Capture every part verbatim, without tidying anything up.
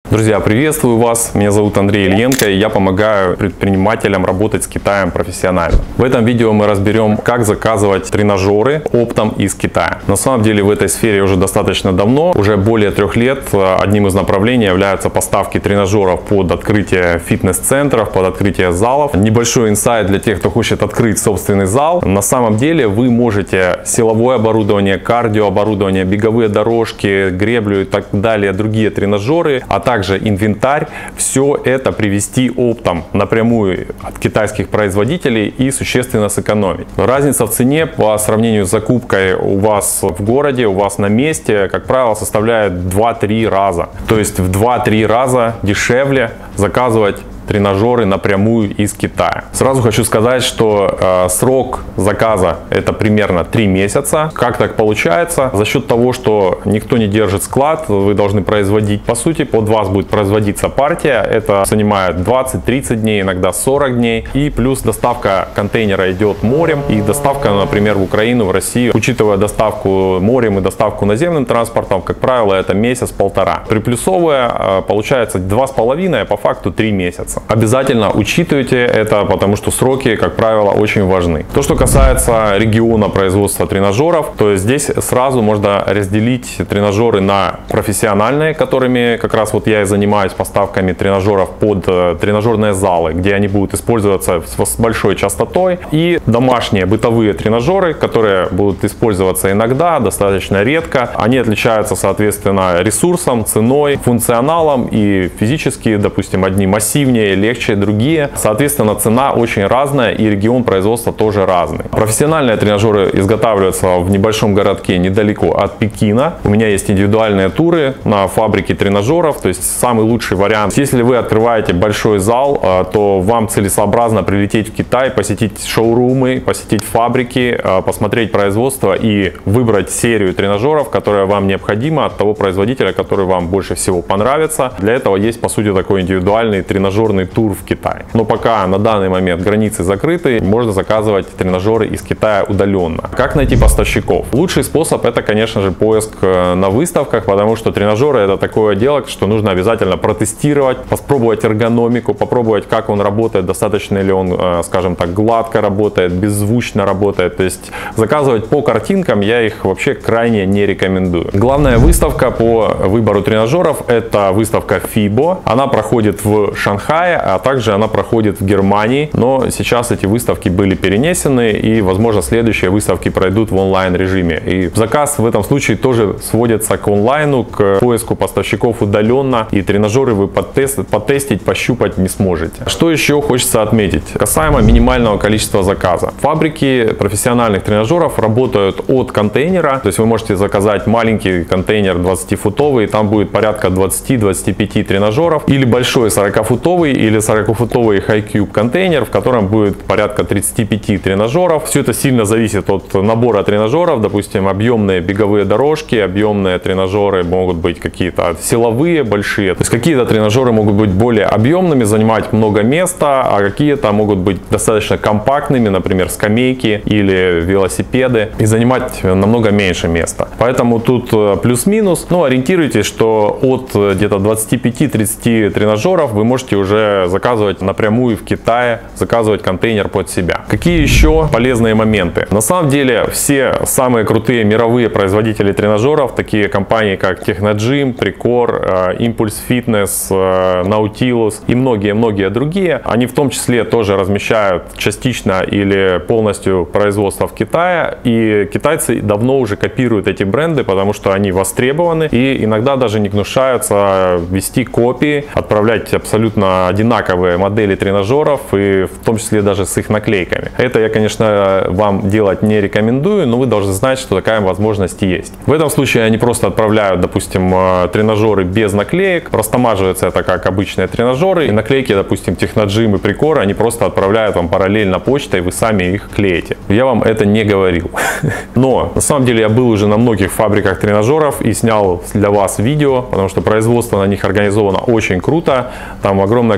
Друзья, приветствую вас, меня зовут Андрей Ильенко, и я помогаю предпринимателям работать с Китаем профессионально. В этом видео мы разберем, как заказывать тренажеры оптом из Китая. На самом деле в этой сфере уже достаточно давно, уже более трех лет. Одним из направлений являются поставки тренажеров под открытие фитнес-центров, под открытие залов. Небольшой инсайт для тех, кто хочет открыть собственный зал. На самом деле вы можете силовое оборудование, кардиооборудование, беговые дорожки, греблю и так далее, другие тренажеры, а также также инвентарь, все это привезти оптом напрямую от китайских производителей и существенно сэкономить. Разница в цене по сравнению с закупкой у вас в городе, у вас на месте, как правило, составляет два-три раза. То есть в два-три раза дешевле заказывать тренажеры напрямую из Китая. Сразу хочу сказать, что э, срок заказа это примерно три месяца. Как так получается? За счет того, что никто не держит склад, вы должны производить, по сути, под вас будет производиться партия. Это занимает двадцать-тридцать дней, иногда сорок дней. И плюс доставка контейнера идет морем. И доставка, например, в Украину, в Россию, учитывая доставку морем и доставку наземным транспортом, как правило, это месяц-полтора. Приплюсовывая, э, получается два с половиной, а по факту три месяца. Обязательно учитывайте это, потому что сроки, как правило, очень важны. То, что касается региона производства тренажеров, то здесь сразу можно разделить тренажеры на профессиональные, которыми как раз вот я и занимаюсь поставками тренажеров под тренажерные залы, где они будут использоваться с большой частотой, и домашние бытовые тренажеры, которые будут использоваться иногда, достаточно редко. Они отличаются, соответственно, ресурсом, ценой, функционалом, и физически, допустим, одни массивнее, легче, другие. Соответственно, цена очень разная и регион производства тоже разный. Профессиональные тренажеры изготавливаются в небольшом городке недалеко от Пекина. У меня есть индивидуальные туры на фабрике тренажеров, то есть самый лучший вариант. Если вы открываете большой зал, то вам целесообразно прилететь в Китай, посетить шоурумы, посетить фабрики, посмотреть производство и выбрать серию тренажеров, которая вам необходима от того производителя, который вам больше всего понравится. Для этого есть, по сути, такой индивидуальный тренажерный тур в Китай. Но пока на данный момент границы закрыты, можно заказывать тренажеры из Китая удаленно. Как найти поставщиков? Лучший способ это, конечно же, поиск на выставках, потому что тренажеры это такое дело, что нужно обязательно протестировать, попробовать эргономику, попробовать, как он работает, достаточно ли он, скажем так, гладко работает, беззвучно работает. То есть заказывать по картинкам я их вообще крайне не рекомендую. Главная выставка по выбору тренажеров это выставка фибо. Она проходит в Шанхае, а также она проходит в Германии, но сейчас эти выставки были перенесены, и, возможно, следующие выставки пройдут в онлайн режиме. И заказ в этом случае тоже сводится к онлайну, к поиску поставщиков удаленно, и тренажеры вы потест, потестить, пощупать не сможете. Что еще хочется отметить? Касаемо минимального количества заказа. Фабрики профессиональных тренажеров работают от контейнера, то есть вы можете заказать маленький контейнер двадцатифутовый, там будет порядка двадцати-двадцати пяти тренажеров, или большой сорокафутовый или сорокафутовый Hi-Cube контейнер, в котором будет порядка тридцати пяти тренажеров. Все это сильно зависит от набора тренажеров. Допустим, объемные беговые дорожки, объемные тренажеры могут быть какие-то силовые, большие. То есть какие-то тренажеры могут быть более объемными, занимать много места, а какие-то могут быть достаточно компактными, например, скамейки или велосипеды, и занимать намного меньше места. Поэтому тут плюс-минус, но ориентируйтесь, что от где-то двадцати пяти-тридцати тренажеров вы можете уже заказывать напрямую в Китае, заказывать контейнер под себя. Какие еще полезные моменты? На самом деле все самые крутые мировые производители тренажеров, такие компании как Technogym, Precor, Impulse Fitness, Nautilus и многие-многие другие, они в том числе тоже размещают частично или полностью производство в Китае, и китайцы давно уже копируют эти бренды, потому что они востребованы, и иногда даже не гнушаются вести копии, отправлять абсолютно одинаковые модели тренажеров, и в том числе даже с их наклейками. Это я, конечно, вам делать не рекомендую, но вы должны знать, что такая возможность есть. В этом случае они просто отправляют, допустим, тренажеры без наклеек, растамаживается это как обычные тренажеры, и наклейки, допустим, Technogym и Precor, они просто отправляют вам параллельно почтой, вы сами их клеите. Я вам это не говорил. Но, на самом деле, я был уже на многих фабриках тренажеров и снял для вас видео, потому что производство на них организовано очень круто. Там огромное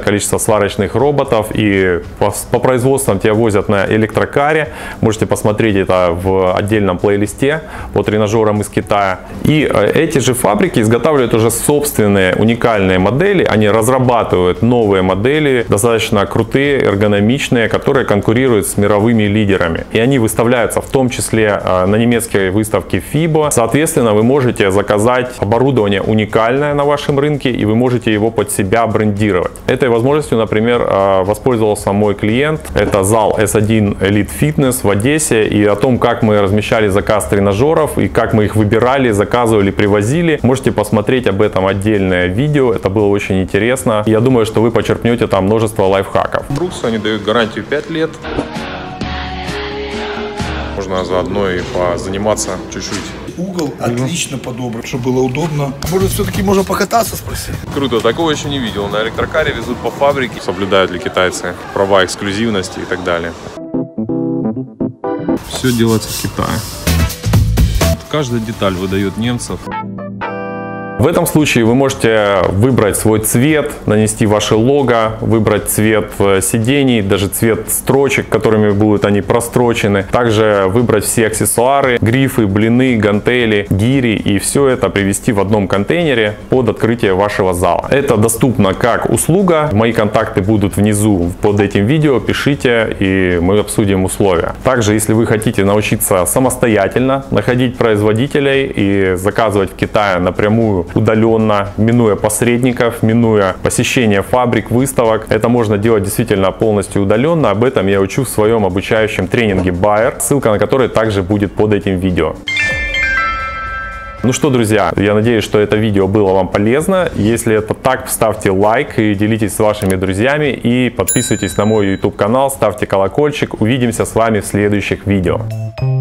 количество сварочных роботов, и по, по производствам тебя возят на электрокаре. Можете посмотреть это в отдельном плейлисте по тренажерам из Китая. И эти же фабрики изготавливают уже собственные уникальные модели. Они разрабатывают новые модели, достаточно крутые, эргономичные, которые конкурируют с мировыми лидерами. И они выставляются в том числе на немецкой выставке фибо. Соответственно, вы можете заказать оборудование уникальное на вашем рынке, и вы можете его под себя брендировать. Этой возможностью, например, воспользовался мой клиент. Это зал эс один Elite Fitness в Одессе. И о том, как мы размещали заказ тренажеров и как мы их выбирали, заказывали, привозили, можете посмотреть об этом отдельное видео. Это было очень интересно. Я думаю, что вы почерпнете там множество лайфхаков. Брукс, они дают гарантию пять лет. Можно заодно и позаниматься чуть-чуть. Угол отлично подобран, чтобы было удобно. Может, все-таки можно покататься, спросить? Круто, такого еще не видел. На электрокаре везут по фабрике. Соблюдают ли китайцы права эксклюзивности и так далее. Все делается в Китае. Каждая деталь выдает немцев. В этом случае вы можете выбрать свой цвет, нанести ваше лого, выбрать цвет сидений, даже цвет строчек, которыми будут они прострочены. Также выбрать все аксессуары, грифы, блины, гантели, гири, и все это привезти в одном контейнере под открытие вашего зала. Это доступно как услуга. Мои контакты будут внизу под этим видео. Пишите, и мы обсудим условия. Также, если вы хотите научиться самостоятельно находить производителей и заказывать в Китае напрямую, удаленно, минуя посредников, минуя посещение фабрик, выставок. Это можно делать действительно полностью удаленно. Об этом я учу в своем обучающем тренинге Buyer, ссылка на который также будет под этим видео. Ну что, друзья, я надеюсь, что это видео было вам полезно. Если это так, ставьте лайк и делитесь с вашими друзьями. И подписывайтесь на мой YouTube канал, ставьте колокольчик. Увидимся с вами в следующих видео.